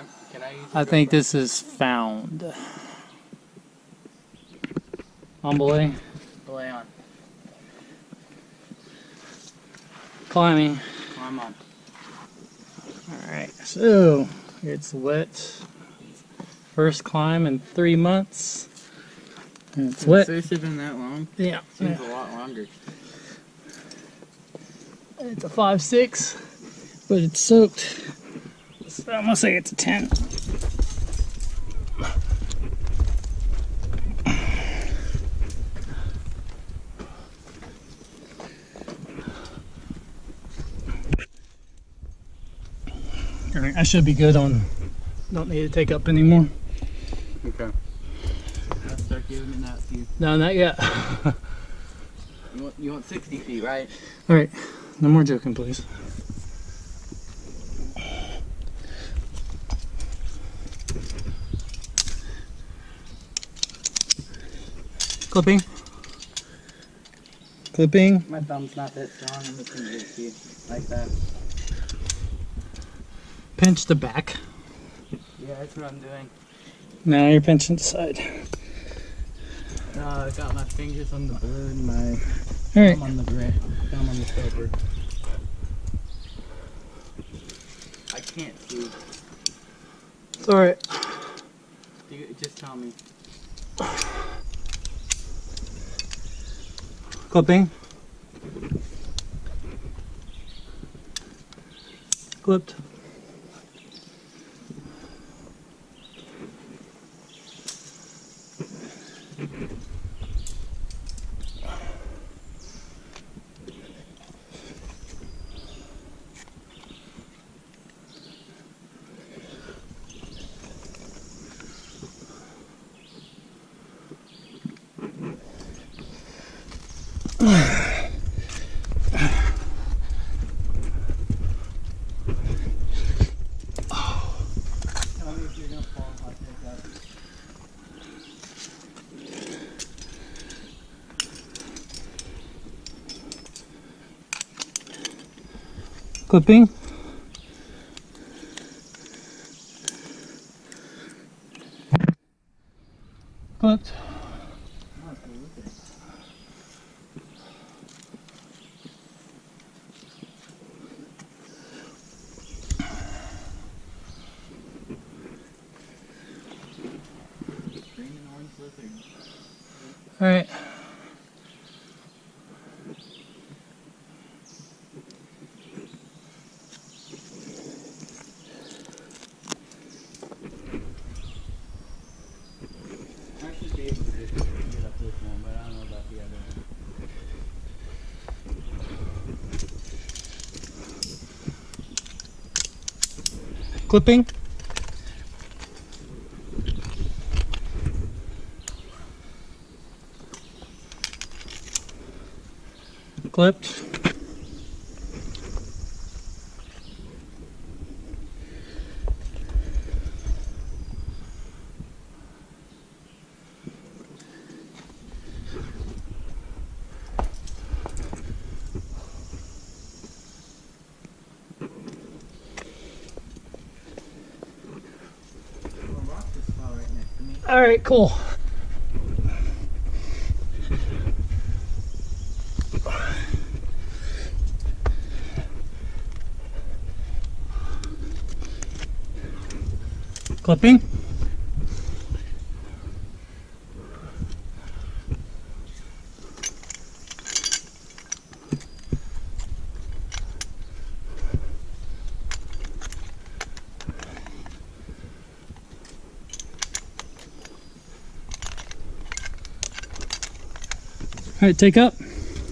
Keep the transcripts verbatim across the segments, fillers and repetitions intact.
on? Can I use I think this is found. On belay. belay on? Climbing. Climb on. Alright, so it's wet. First climb in three months. And it's Has wet. it seriously been that long? Yeah. Seems yeah. a lot longer. It's a five six, but it's soaked. So I'm gonna say it's a ten. Alright, I should be good on. Don't need to take up anymore. Okay. I'll start giving it that to you. No, not yet. You want, you want sixty feet, right? Alright, no more joking, please. Clipping. Clipping. My thumb's not that strong. I'm just gonna give it to you like that. Pinch the back. Yeah, that's what I'm doing. Now you're pinching the side. No, I got my fingers on the balloon, my Alright. thumb on the gray, thumb on the stopper. I can't see. It's alright. You, just tell me. Clipping. Clipped. Clipping. Clipped. All right. Clipping. Clipped. All right, cool. Clipping. All right, take up.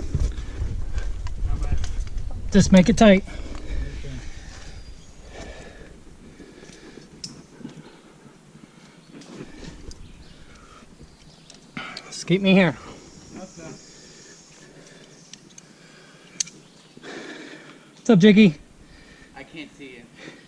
Just make it tight. Just keep me here. What's up, Jakey? I can't see you.